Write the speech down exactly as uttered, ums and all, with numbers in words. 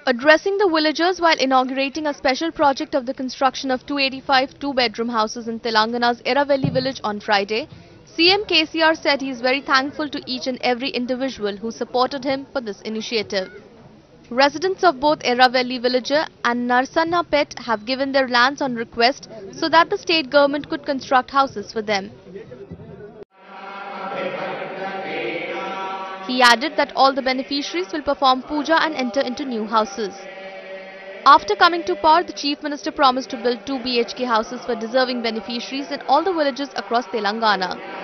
Addressing the villagers while inaugurating a special project of the construction of two hundred eighty-five two-bedroom houses in Telangana's Eravelli village on Friday, C M K C R said he is very thankful to each and every individual who supported him for this initiative. Residents of both Eravelli villager and Narsannapet have given their lands on request so that the state government could construct houses for them. He added that all the beneficiaries will perform puja and enter into new houses. After coming to power, the Chief Minister promised to build two B H K houses for deserving beneficiaries in all the villages across Telangana.